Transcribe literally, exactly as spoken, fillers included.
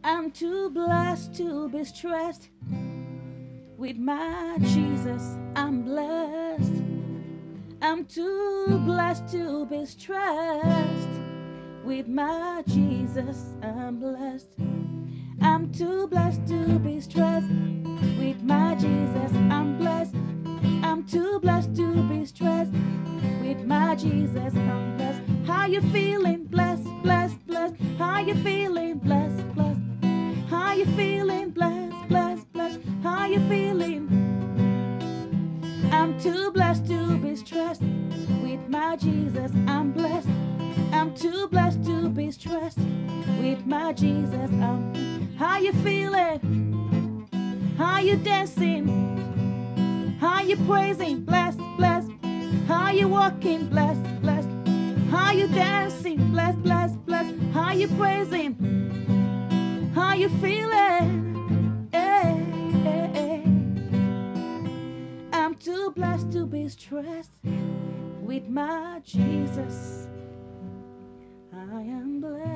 I'm too blessed to be stressed. With my Jesus, I'm blessed. I'm too blessed to be stressed. With my Jesus, I'm blessed. I'm too blessed to be stressed. With my Jesus, I'm blessed. I'm too blessed to be stressed. With my Jesus, I'm blessed. How you feeling? Blessed, blessed, blessed. How you feeling? Blessed, blessed. How you feeling? Blessed, blessed, blessed. How you feeling? I'm too blessed to be stressed. With my Jesus, I'm blessed. I'm too blessed to be stressed. With my Jesus, I'm. How you feeling? How you dancing? How you praising? Blessed, blessed. How you walking? Blessed, blessed. How you dancing? Blessed, blessed, blessed. How you praising? How you feeling? Hey, hey, hey. I'm too blessed to be stressed. With my Jesus, I am blessed.